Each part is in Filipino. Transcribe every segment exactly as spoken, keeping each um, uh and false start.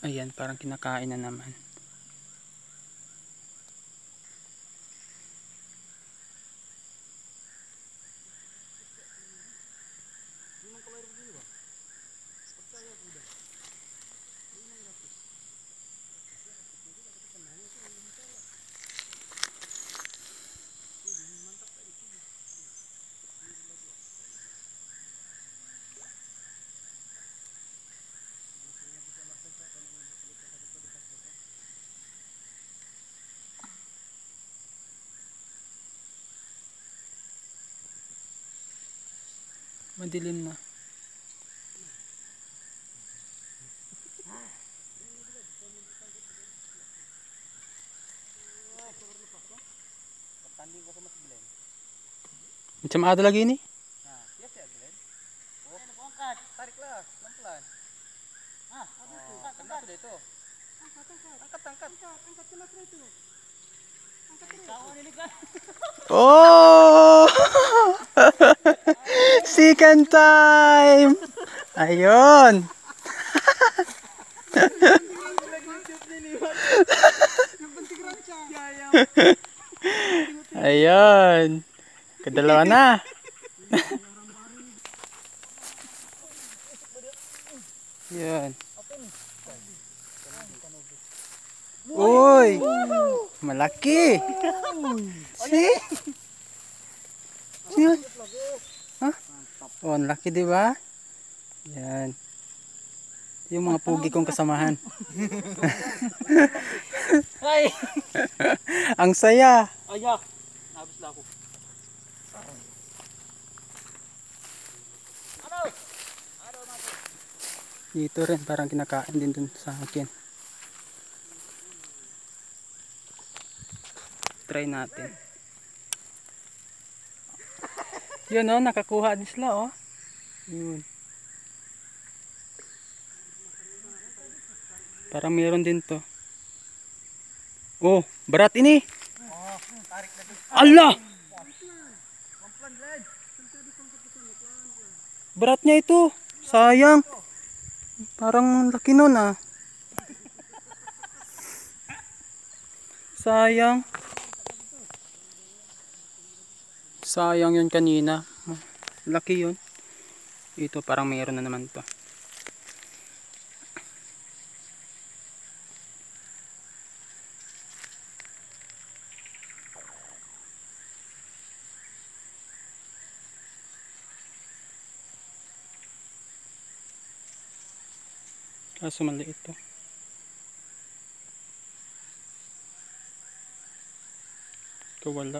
Ayan, parang kinakain na naman. Madilim na. Macam ada lagi ni? Nah, yes ya, Glenn. Oh, angkat, tariklah pelan-pelan. Ah, oh, kena sudah itu. Angkat, angkat, angkat, angkat, angkat kena itu. Angkat terus. Kawan ini kan. Oh! Second time! Ayun! Ayun! Kadalawa na! Ayun! Uy! Malaki! See? See? Huh? Oh, ang laki, di ba? Yan. Yung mga pugi kong kasamahan. Hai. Ang saya. Ayak. Habis lah aku. Aduh. Aduh, mati. Dito rin, parang kinakain din dun sa akin. Try natin. Yun o, oh, nakakuha din sila o. Oh. Yun. Parang meron din to. Oh, berat ini. Oh, tarik lagi. Allah! Pelan-pelan, Glenn. Beratnya itu. Sayang. Parang laki nun ah. Sayang. Sayang yun kanina. Laki yun. Ito parang mayroon na naman to. Kaso maliit to. Ito wala.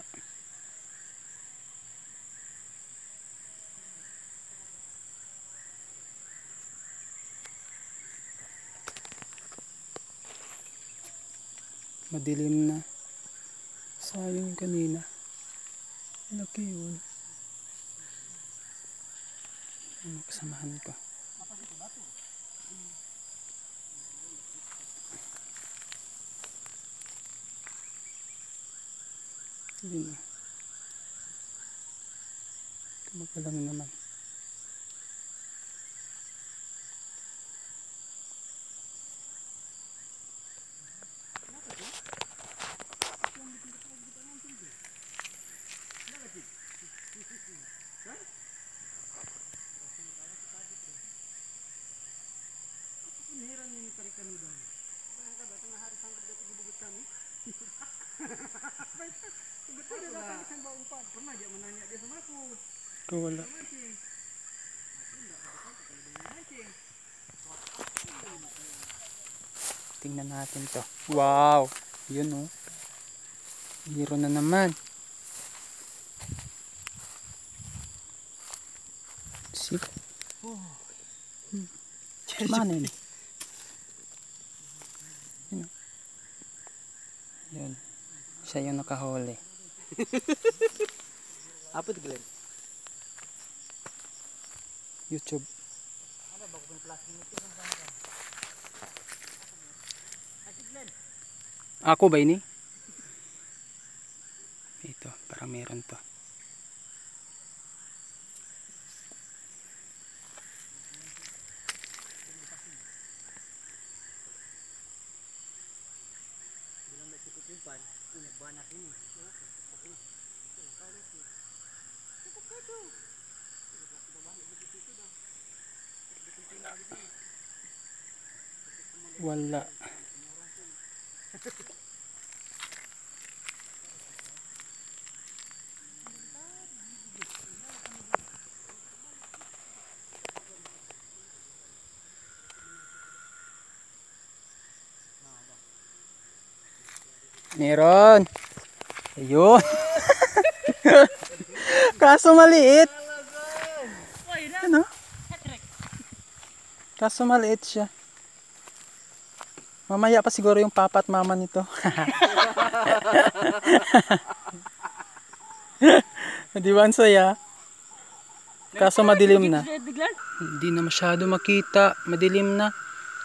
Madilim na. Sayang kanina. Laki yun. Ano kasamahan ko? Yun. Tumagala na naman. Peniran ini tarikan udang. Bayangkan datang hari sangkap jatuh di bibit kami. Betul dia datang ke bawa umpan. Pernah dia menanya dia sama aku. Ito wala. Mancing. Aku enggak ada sangkap kalau dia mancing. Tingnan natin to. Wow! Yun oh. Hero na naman. See? Oh. Hmm. Mana ini? Yun. Yun. Siya yung nakahuli. Apa itu, Glenn? YouTube. Ada baku punya plastik itu kan sama kan. Asik, Glenn. Ako ba ini? Ito, parang meron to. Wala. Meron. Ayun. Kaso maliit. Ano? Kaso maliit siya. Mamaya pa siguro yung papa at mama nito. Di ba ang saya? Kaso madilim na. Hindi na masyado makita. Madilim na.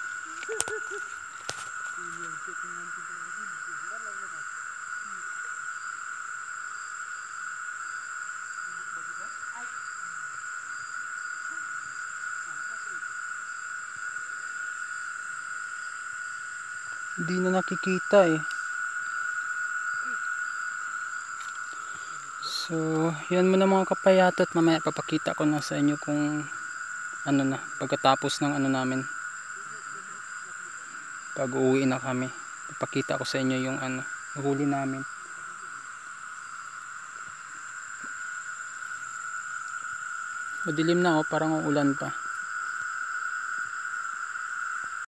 Hindi na nakikita eh. So, yan muna mga kapayatot. Mamaya papakita ko na sa inyo kung ano na, pagkatapos ng ano namin. Pag uuwi na kami, papakita ko sa inyo yung ano, huli namin. Madilim na oh, parang uulan pa.